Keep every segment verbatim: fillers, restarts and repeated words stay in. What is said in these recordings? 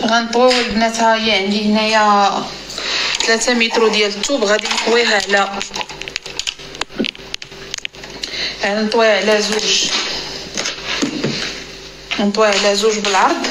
غنطويو البنات. ها هي عندي هنايا ثلاثة متر ديال الثوب، غادي نطويها على يعني نطويها على زوج نطويها على زوج بالعرض.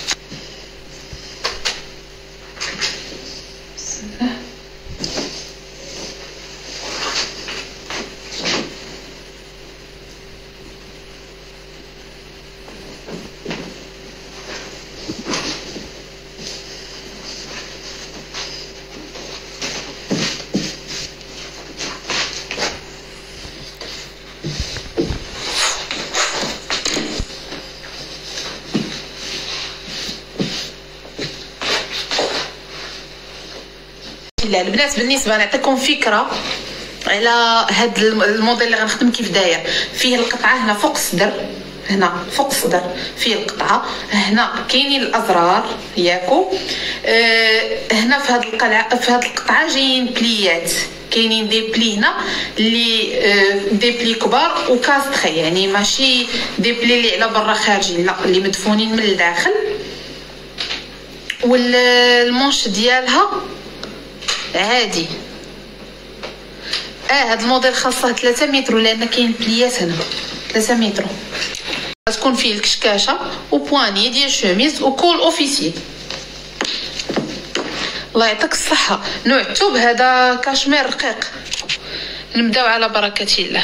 لا البنات بالنسبه نعطيكم فكره على هاد الموديل اللي غنخدم كيف داير. فيه القطعه هنا فوق الصدر، هنا فوق الصدر فيه القطعه، هنا كاينين الازرار ياكو. أه هنا في هاد القلعه في هاد القطعه جايين بليات، كاينين دي بلي هنا اللي أه دي بلي كبار وكاستخي، يعني ماشي دي بلي اللي على برا خارجين، لا اللي مدفونين من الداخل. والمونش ديالها عادي. اه هاد الموديل خاصه ثلاثة متر لان كاين بليات هنا ثلاثة متر. غتكون فيه الكشكاشه وبواني ديال شوميز وكول اوفيسيل. الله يعطيك الصحه. نوع الثوب هذا كاشمير رقيق. نبداو على بركه الله.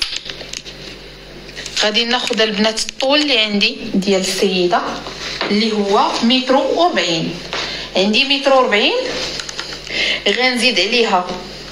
غادي ناخذ البنات الطول اللي عندي ديال السيده اللي هو متر وربعين. عندي متر وربعين، غنزيد عليها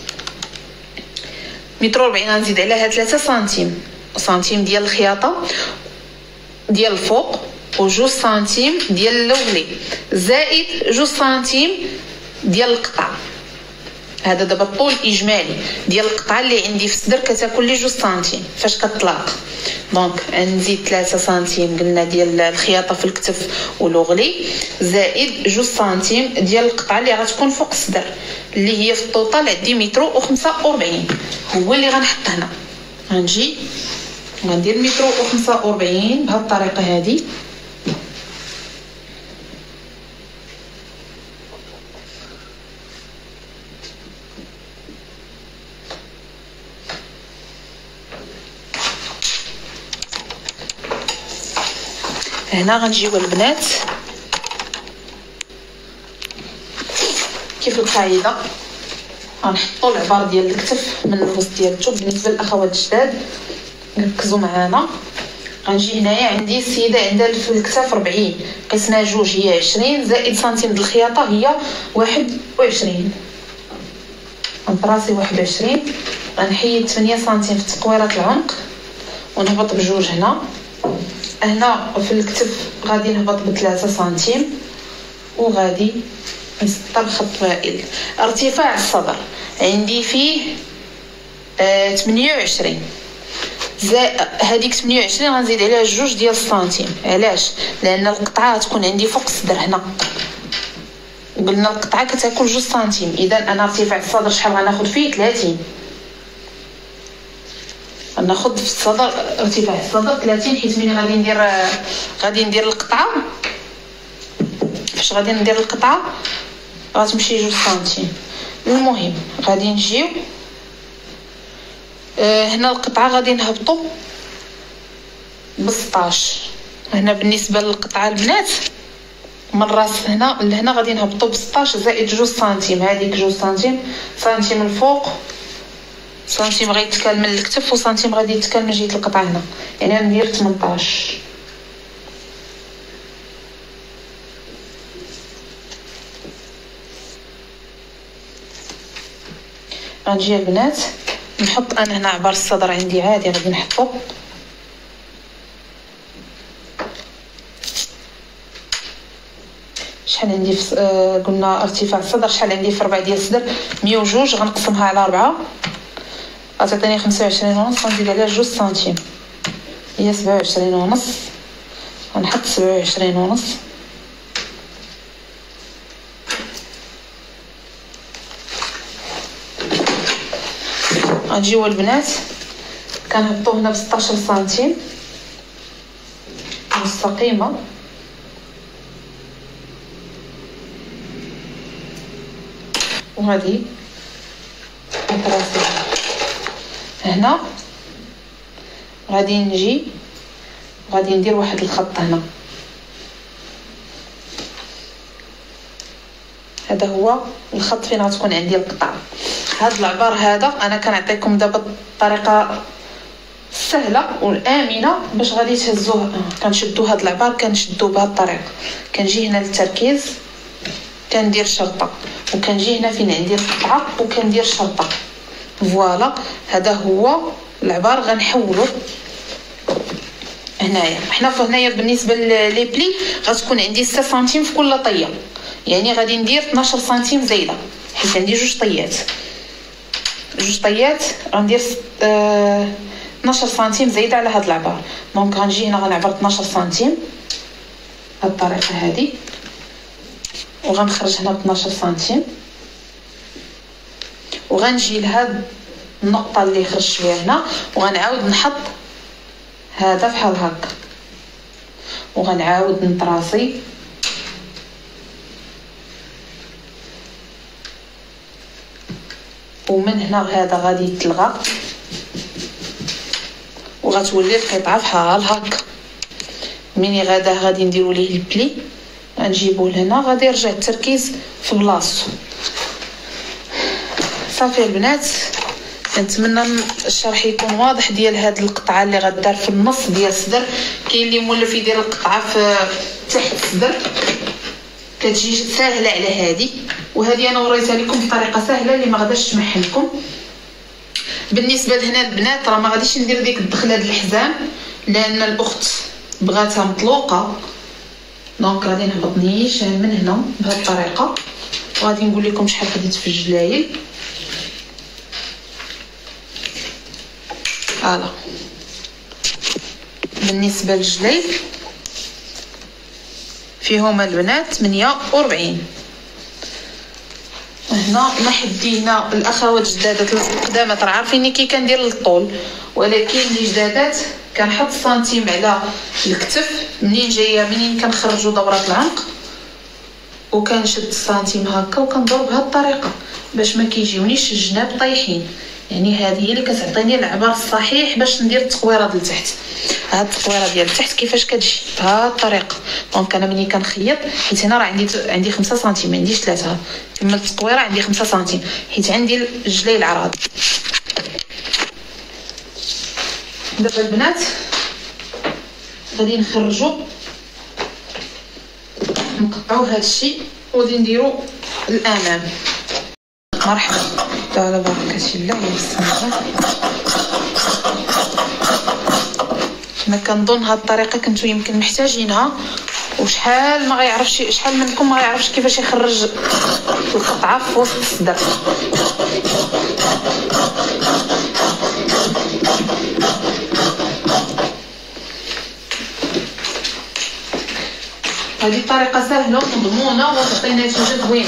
متر وربعين، غنزيد عليها ثلاثة سنتيم سنتيم ديال الخياطه ديال الفوق وجوج سنتيم ديال اللولي، زائد جوج سنتيم ديال القطع. هذا دابا الطول الاجمالي ديال القطعه اللي عندي في الصدر كتاكل لي جوج سنتيم فاش كتطلق. دونك نزيد ثلاثة سنتيم قلنا ديال الخياطه في الكتف ولوغلي، زائد جوج سنتيم ديال القطعه اللي غتكون فوق الصدر اللي هي في الطوطال عندي متر وخمسة وربعين. هو اللي غنحط هنا. غنجي غندير متر وخمسة وربعين بهذه الطريقه هذه. هنا غنجيو البنات كيف القاعده، غنحطوا العبار ديال الكتف من الوسط ديال الثوب. بالنسبه للاخوات الجداد ركزوا معانا. غنجي هنايا عندي السيده عندها في الكتاف أربعين، قسنا جوج هي عشرين، زائد سنتيم د الخياطه هي واحد وعشرين. غنطراسي واحد وعشرين، غنحيد ثمانية سنتيم في تقويره العنق ونهبط بجوج هنا. هنا في الكتف غادي نهبط بثلاثة سنتيم وغادي نسطر خط مائل. ارتفاع الصدر عندي فيه آه ثمانية وعشرين، هذيك ثمانية وعشرين غنزيد عليها جوج ديال السنتيم. علاش؟ لان القطعه تكون عندي فوق الصدر هنا، قلنا القطعه كتاكل جوج سنتيم. اذا انا ارتفاع الصدر شحال غناخذ فيه؟ ثلاثين. غناخذ في الصدر ارتفاع الصدر ثلاثين، حيت ملي غادي ندير غادي ندير القطعه فاش غادي ندير القطعه غتمشي جوج سنتيم. المهم غادي نجيو آه هنا القطعه غادي نهبطوا ب ستاش. هنا بالنسبه للقطعه البنات من الراس هنا لهنا غادي نهبطوا ب ستاش زائد جوج سنتيم. هذيك جوج سنتيم سنتيم الفوق، سنتيم غيتكال من الكتف وسنتيم غادي يتكال من جهه القطعه هنا، يعني غندير ثمنطاش. غنجي البنات نحط انا هنا عبار الصدر عندي عادي غادي نحطو شحال عندي في آه قلنا ارتفاع الصدر شحال عندي في ربع ديال الصدر مية وجوج، غنقسمها على ربعة غتعطيني خمسة وعشرين ونص، غنزيد عليها جوج سنتيم هي سبعة وعشرين ونص، غنحط سبعة وعشرين ونص. غنجيو البنات كنهبطو هنا ب ستاش سنتيم مستقيمه، وغادي نطراسي هنا. غادي نجي غادي ندير واحد الخط هنا. هذا هو الخط فين غتكون عندي القطعه. هذا العبار هذا انا كنعطيكم دابا الطريقه السهله والامنه باش غادي تهزوه. كنشدو هذا العبار كنشدو بهذه الطريقه. كنجي هنا للتركيز كندير شرطه، وكنجي هنا فين عندي القطعه وكندير شرطه. فوالا هذا هو العبار. غنحولو هنايا. حنا فهنايا بالنسبه لي بلي غتكون عندي ستة سنتيم في كل طيه، يعني غادي ندير اثناش سنتيم زايده حيت عندي جوج طيات. جوج طيات غندير اه اثناش سنتيم زايده على هاد العبار. دونك غنجي هنا غنعبر اثناش سنتيم بهاد الطريقه هادي، وغنخرج هنا ب اثناش سنتيم، وغنجي لهاد النقطه اللي خرجت بها هنا وغنعاود نحط هذا بحال هكا، وغنعاود نطراسي ومن هنا هذا غادي يتلغى وغتولي القطعه بحال هكا. مني غادا غادي نديرو ليه البلي غنجيبوه لهنا، غادي يرجع التركيز في بلاصتو. صافي البنات، كنتمنى الشرح يكون واضح ديال هاد القطعه اللي غدار في النص ديال الصدر. كاين اللي مولف يدير القطعه في تحت الصدر كتجي ساهله على هادي، وهذه انا وريتها لكم بطريقه سهله اللي ما غاداش تمحن لكم. بالنسبه لهنا البنات راه ما غاديش ندير ديك الدخله ديال الحزام لان الاخت بغاتها مطلوقه، دونك غادي نهبط نيشان من هنا بهذه الطريقه، وغادي نقول لكم شحال خديت في الجلايل. فوالا بالنسبه للجلايل فيهم البنات ثمانية وأربعين. هنا ما حدينا الاخوات جدادات القدامات راه عارفيني كي كندير للطول، ولكن اللي جدادات كنحط سنتيم على الكتف منين جايه منين كنخرجوا دورات العنق، وكنشد السنتيم هكا وكنضرب بهذه الطريقه باش ما كيجيونيش الجناب طايحين. يعني هذه هي اللي كتعطيني العبار الصحيح باش ندير التقويره ديال تحت. هاد التقويره ديال تحت كيفاش كتجي بهذه الطريقه. دونك انا ملي كنخيط حيت هنا راه عندي عندي خمسة سنتيم ما عنديش ثلاثة، كملت التقويره عندي خمسة سنتيم حيت عندي الجلي العراض. دابا البنات غادي نخرجوا نقطعوا هذا الشيء وغادي نديروا الامام. مرحبا على بركه الله يسلمك. انا كنظن هاد الطريقه كنتو يمكن محتاجينها، وشحال ما غيعرفش شحال منكم ما غيعرفش كيفاش يخرج القطعه في وسط الصدر. هذه الطريقه سهله ومضمونه وتعطي نتيجه زوينه.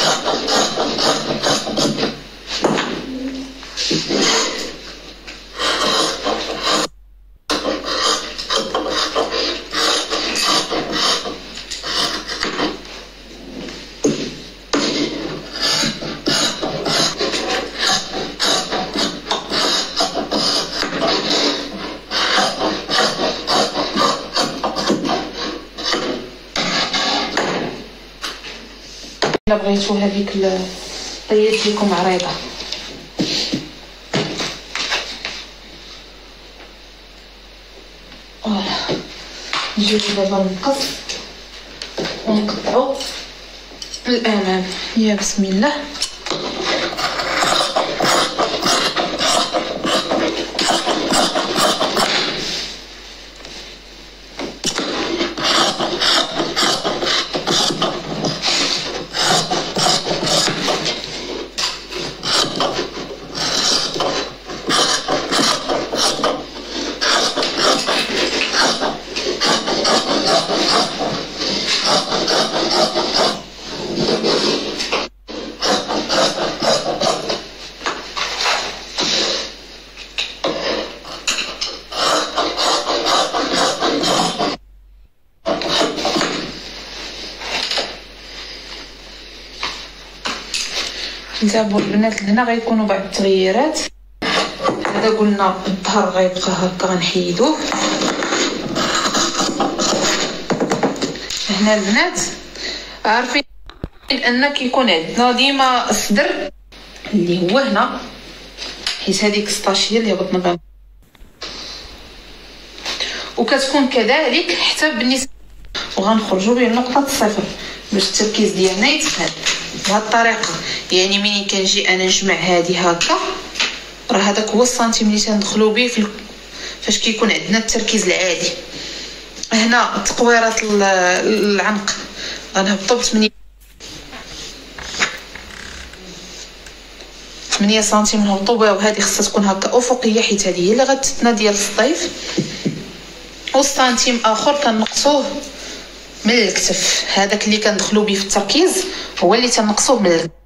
الا بغيتو هذيك الطيات تجيكم عريضه. فوالا نجيو دابا نقص ونقطعو الامام. يا بسم الله. انتبهوا البنات لهنا غيكونوا بعض التغييرات. هذا قلنا الظهر غيبقى هكا غنحيدوه. هنا البنات عارفين ان كيكون عندنا ديما الصدر اللي هو هنا، حيت هذيك ستاش هي اللي هبطنا بها، وكتكون كذلك حتى بالنسبه وغنخرجوا به نقطه الصفر باش التركيز ديالنا يتفاد بهذه الطريقه. يعني ملي كنجي انا نجمع هذه هكا، راه هذاك هو السنتيم اللي تندخلوا به في فاش كيكون عندنا التركيز العادي. هنا تقويرات العنق غنهبطوا ب ثمانية ثمانية سنتيم نهبطوا بها، وهذه خصها تكون هكا افقيه حيت هذه هي اللي غتثنى ديال الصيف. والسنتيم اخر كنقصوه من الكتف، هذاك اللي كندخلوا به في التركيز هو اللي تنقصوه من الكتف.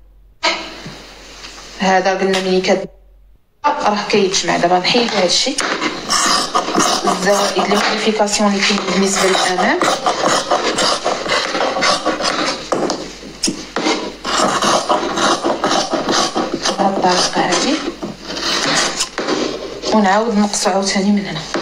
هذا قلنا ملي كد راه كيتجمع. دابا نحيد هذا الشيء، الزوائد لي موديفيكاسيون اللي كاين بالنسبه للامام. بهذه الطريقه هذه، ونعاود نقصو عاوتاني من هنا.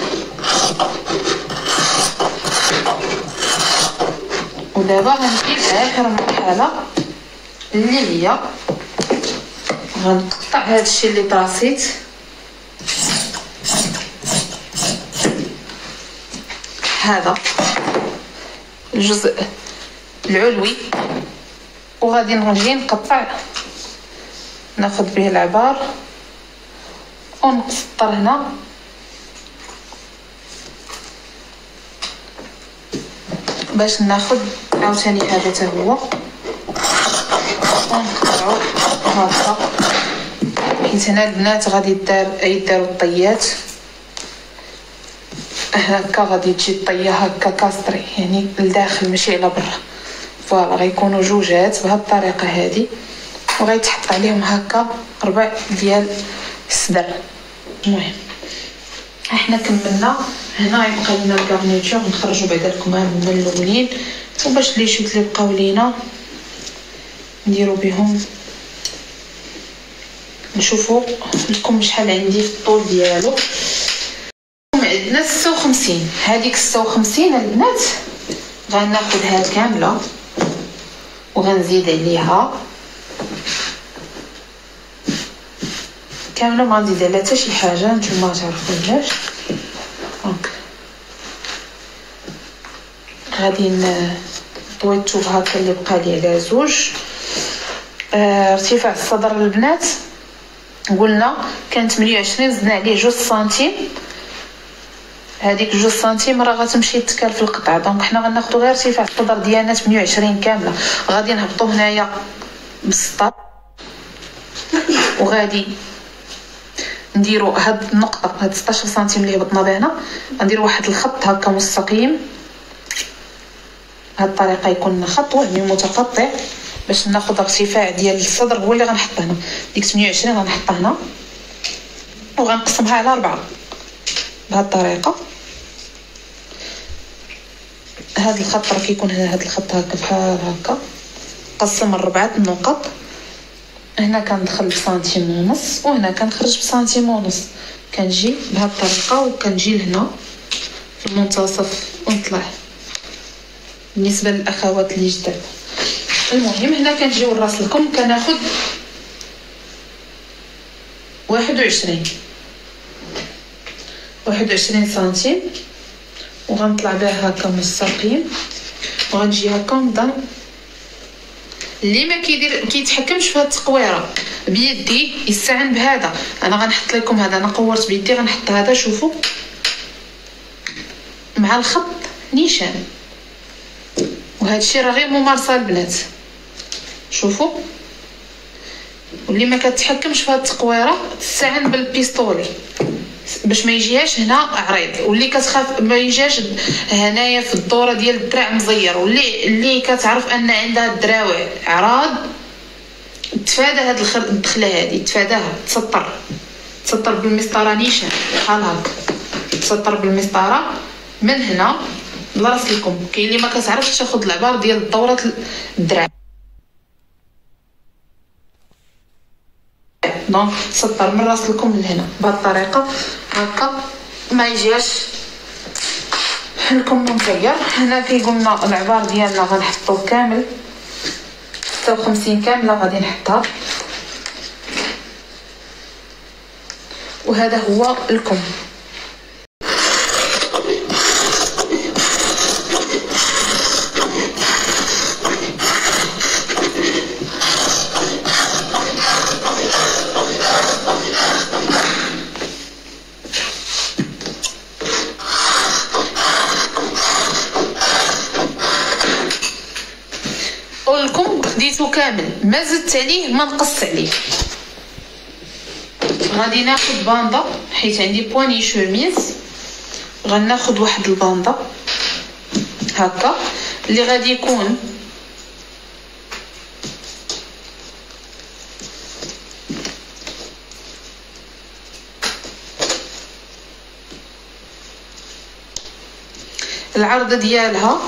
ودابا غنجي لاخر مرحله اللي هي غنقطع هذا الشيء اللي طراسيت. هذا الجزء العلوي، وغادي نجي نقطع، ناخذ به العبار ونقصر هنا باش ناخذ عاوتاني هذا حتى هو ونقطعو هكا. حيت هنا البنات غادي يدار يداروا الطيات هكا، غادي تجي الطيه هكا كاستري يعني لداخل ماشي على برا. فوالا غيكونوا جوجات بهذه الطريقه هذه، وغيتحط عليهم هكا ربع ديال الصدر. المهم احنا كملنا. هنا يبقى لنا الكارنيتور، نخرجوا بعدا الكمام هما الاولين، وباش لي شوت اللي بقاو لينا نديروا بهم. نشوفوا لكم شحال عندي في الطول ديالو. عندنا ستة وخمسين. هذيك ستة وخمسين البنات غناخذها كامله وغنزيد عليها كامله، ما نزيد عليها حتى شي حاجه، نتوما تعرفوا علاش. دونك غادي نطويتو هكا اللي بقى لي على زوج. آه ارتفاع الصدر البنات قلنا كان ثمانية وعشرين، زدنا عليه جوج سنتيم. هذيك جوج سنتيم راه غتمشي تكال في القطعه. دونك حنا غناخذوا غير ارتفاع الصدر ديالنا ثمانية وعشرين كامله، غادي نهبطوا هنايا بالسطر، وغادي نديروا هاد النقطه هاد ستة عشر سنتيم اللي هبطنا بها هنا، غنديروا واحد الخط هكا مستقيم بهاد الطريقه، يكون خط وهمي متقطع باش ناخذ ارتفاع ديال الصدر هو اللي غنحط هنا. ديك ثمانية وعشرين غنحطها هنا وغنقسمها على أربعة بهاد الطريقه. هاد الخط راه كيكون هنا، هاد الخط هكا بحال هكا قسم ربعة النقط. هنا كندخل بسنتيم ونص، وهنا كنخرج بسنتيم ونص. كنجي بهاد الطريقه وكنجي لهنا في المنتصف ونطلع. بالنسبه للاخوات اللي جداد، المهم هنا كنجي ونراسلكم كناخذ واحد وعشرين واحد وعشرين سنتيم، وغنطلع بها هكا مستقيم، وغنجي هكا ونبدا. اللي ما كيدير كيتحكمش في هاد التقويره بيدي يستعن بهذا. انا غنحط لكم هذا، انا قورت بيدي، غنحط هذا شوفوا مع الخط نيشان. وهذا الشيء راه غير ممارسه البنات، شوفوا. واللي ما كتحكمش في هاد التقويره تستعن بالبيستولي باش ما يجيهاش هنا عريض، واللي كتخاف ما يجيهاش هنايا في الدوره ديال الدراع مزير، واللي اللي كتعرف ان عندها الدراوع عراض تفادى هاد الدخله هادي، تفاداها. تسطر تسطر بالمسطره نيشان بحال هكا، تسطر بالمسطره من هنا لراسلكم. كاين اللي ما كتعرفش تاخذ العبار ديال دوره الدراع. دونك تسطر من راس الكم لهنا بهذه الطريقه هكا ما يجيش الكم مزير. هنا كي قلنا العبار ديالنا غنحطوه كامل ستة وخمسين كامله غادي نحطها، وهذا هو الكم. الكم ديتو كامل ما زدت عليه ما نقص عليه. غادي ناخذ باندا حيت عندي بواني شوميز، غناخذ واحد الباندا هكا اللي غادي يكون العرض ديالها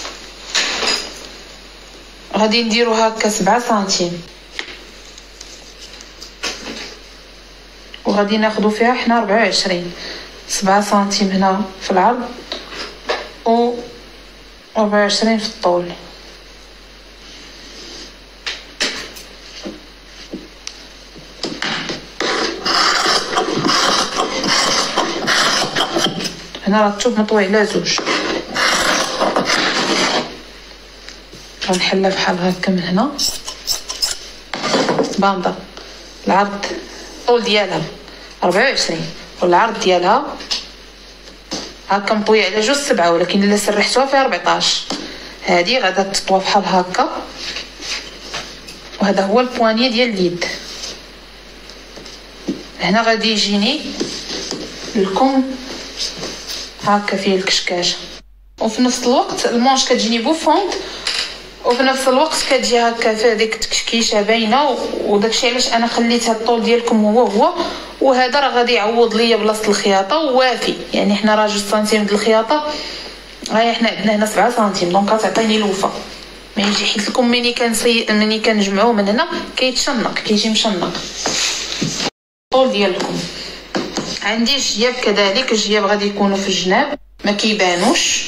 غادي نديرو هكا سبعة سنتيم، وغادي ناخدو فيها حنا ربعة وعشرين. سبعة سنتيم هنا في العرض و ربعة وعشرين في الطول. هنا راه الثوب مطوي على زوج، غنحلها بحال هكا من هنا. باندا العرض الطول ديالها ربعة وعشرين والعرض ديالها هكا مطويه على جوج سبعة، ولكن الا سرحتوها فيها أربعطاش. هذه غادا تطوى بحال هكا، وهذا هو البواني ديال اليد. هنا غادي يجيني الكم هكا فيه الكشكاشه، وفي نفس الوقت المونش كتجيني بوفوند، وفي نفس الوقت كتجي هكا في ديك التكشكيشه باينه. وداكشي علاش انا خليت هاد الطول ديالكم هو هو، وهذا راه غادي يعوض ليا بلاصه الخياطه ووافي. يعني حنا راه جوج سنتيم د الخياطه، هاي حنا عندنا هنا سبعة سنتيم، دونك غتعطيني الوفا. ما يجي حيت لكم ملي كنسي ملي كنجمعوه من هنا كيتشنق كيجي مشنق. الطول ديالكم عندي الجياب كذلك، الجياب غادي يكونوا في الجناب ما كيبانوش،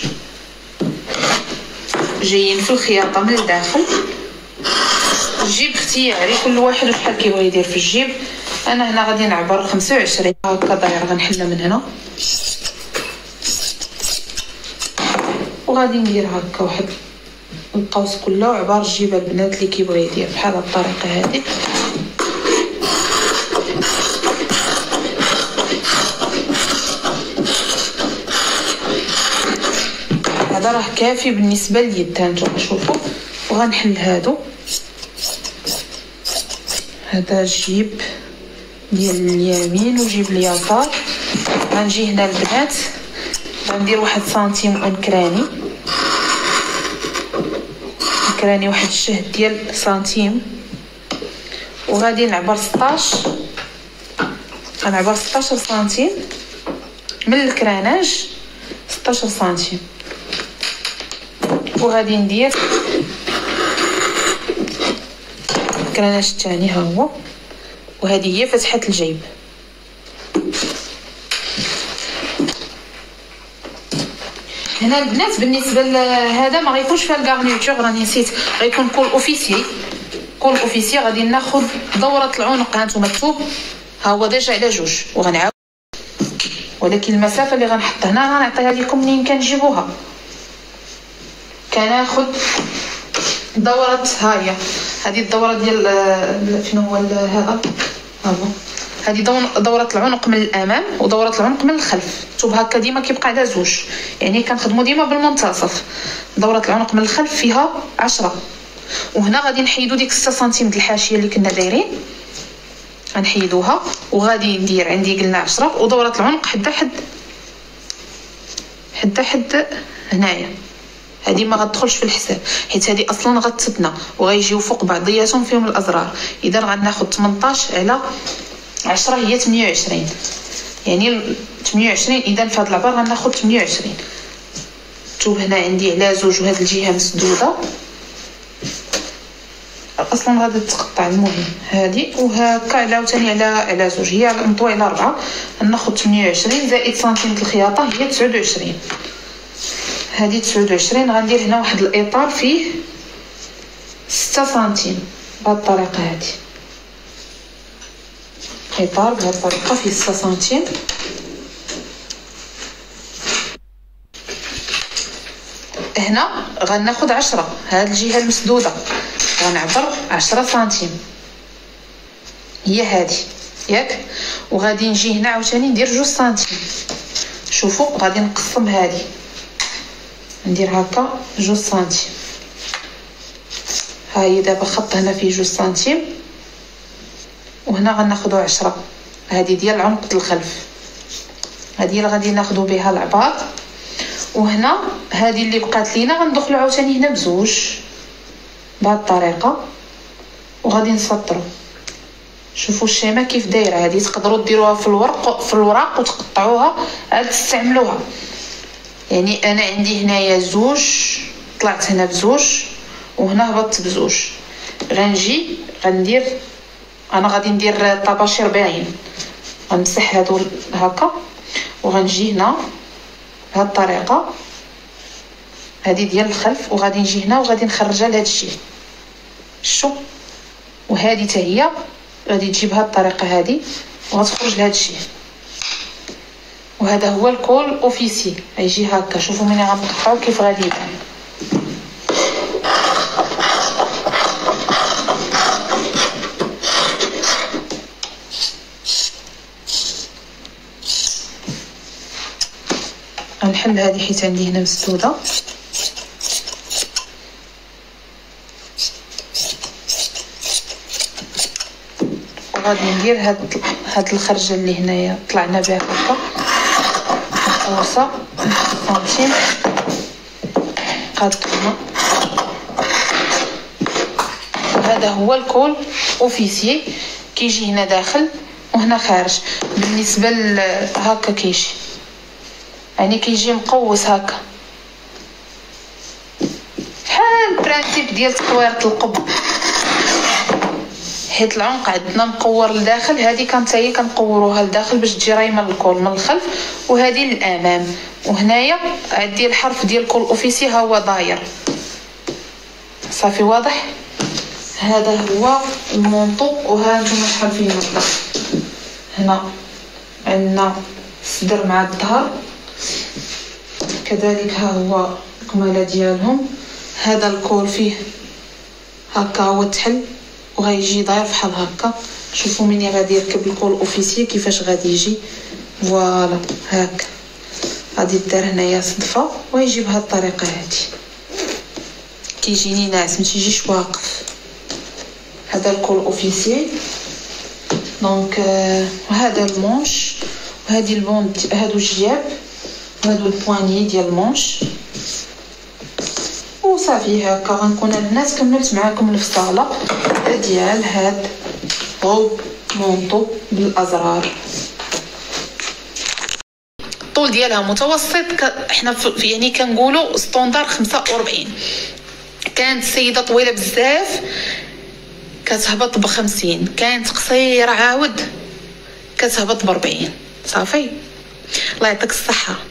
جايين في الخياطه من الداخل. الجيب اختياري، كل واحد بحال كيبغي يدير في الجيب. انا هنا غادي نعبر خمسة وعشرين هكا دايره، غنحلها من هنا وغادي ندير هكا واحد القوس كله وعبار الجيبه البنات اللي كيبغي يدير بحال هاد الطريقه هذه. هذا راه كافي بالنسبه لليد. هانتوما شوفوا، وغنحل هادو. هذا الجيب ديال اليمين وجيب اليسار. غنجي هنا البنات غندير واحد سنتيم ونكراني نكراني واحد الشهد ديال سنتيم، وغادي نعبر ستاش غنعبر ستاش سنتيم من الكراناج، ستاش سنتيم. وغادي ندير الكراناج الثاني ها هو، وهذه هي فتحه الجيب. هنا البنات بالنسبه لهذا ما غيكونش فيها الكارنيتور، راني نسيت، غيكون كول اوفيسي. كول اوفيسي غادي ناخذ دوره العنق. هانتوما الثوب ها هو ديجا على جوج، وغنعاود ولكن المسافه اللي غنحط هنا غنعطيها لكم منين كنجيبوها. كناخذ دوره، ها هي هذه الدوره ديال شنو هو هذا ها هو، هذه دوره العنق من الامام ودوره العنق من الخلف. الثوب هكا ديما كيبقى على زوج، يعني كنخدموا ديما بالمنتصف. دوره العنق من الخلف فيها عشرة، وهنا غادي نحيدو ديك ستة سنتيم د الحاشيه اللي كنا دايرين، غنحيدوها. وغادي ندير عندي قلنا عشرة، ودوره العنق حدا حد حدا حد هنايا. هذه ما غتدخلش في الحساب حيت هذه اصلا غتسدنا وغيجيو فوق بعضياتهم فيهم الازرار. اذا غناخذ ثمنطاش على عشرة هي ثمانية وعشرين، يعني ثمانية وعشرين. اذا في هذا العبار غناخذ ثمانية وعشرين. الثوب هنا عندي على زوج وهذه الجهه مسدوده، اصلا غادي تقطع. المهم هادي وهكا عاوتاني على على زوج، هي مطويله ربعه. ناخذ ثمانية وعشرين زائد سنتيم الخياطه هي تسعة وعشرين. هادي تسعة وعشرين غندير هنا واحد الاطار فيه ستة سنتيم بهاد الطريقه. هادي اطار بهاد الطريقه فيه ستة سنتيم. هنا غناخد عشرة، هاد الجهه المسدوده غنعبر عشرة سنتيم هي هادي ياك. وغادي نجي هنا عاوتاني ندير جوج سنتيم. شوفوا غادي نقسم هادي، ندير هكا جوج سنتيم. ها هي دابا خط هنا فيه جوج سنتيم، وهنا غناخدو عشرة. هادي ديال عنق الخلف، هادي اللي غادي ناخدو بها العباط. وهنا هذه اللي بقات لينا غندخلو عاوتاني هنا بزوج بهاد الطريقه وغادي نسطرو. شوفوا الشيمه كيف دايره. هذه تقدروا ديروها في الورق في الوراق وتقطعوها عاد تستعملوها. يعني انا عندي هنايا زوج، طلعت هنا بزوج وهنا هبطت بزوج. غنجي غندير انا غادي ندير طباشير باين، غنمسح هادو هكا وغنجي هنا بهاد الطريقه. هذه ديال الخلف وغادي نجي هنا وغادي نخرجها لهاد الشيء. شو وهذه حتى هي غادي تجي بهاد الطريقه هذه وغتخرج لهاد الشيء. وهذا هو الكول اوفيسي غيجي هكا. شوفوا ملي غنقطعو كيف غادي يبان. غنحل هذه حيت عندي هنا مسدوده. وغادي ندير هاد هاد الخرجه اللي هنايا طلعنا بها هكا مقوسه سنتيم قادمه. وهذا هو الكول اوفيسيي كيجي هنا داخل وهنا خارج. بالنسبه هكا كيجي يعني كيجي مقوس هكا بحال البرانسيب ديال تطويره القب، حيت العنق عندنا مقور لداخل. هذه كانت هي كنقوروها لداخل باش تجي رايمه للكول من الخلف، وهذه للامام. وهنايا عندي الحرف ديال الكول اوفيسي ها هو داير. صافي واضح. هذا هو المونطو. وها نتوما شحال فيه نقطه. هنا عندنا الصدر مع الظهر، كذلك ها هو الكماله ديالهم. هذا الكول فيه هكا هو التحل وغيجي داير بحال هكا. شوفوا مني غادي يركب الكول اوفيسيي كيفاش غادي يجي. فوالا هكا غادي دار هنايا صدفه ويجي بهاد الطريقه هادي. كيجيني ناعس ما تيجيش واقف. هذا الكول اوفيسيي. دونك هذا المونش وهذه البوند، هادو الجياب وهادو البواني ديال المونش. وصافي هكا غنكون الناس كملت معاكم الفصاله ديال هاد روب مونطو بالازرار. الطول ديالها متوسط. احنا يعني كنقولوا ستوندار خمسة وأربعين. كانت السيده طويله بزاف كتهبط بخمسين، كانت قصيره عاود كتهبط بربعين. صافي الله يعطيك الصحه.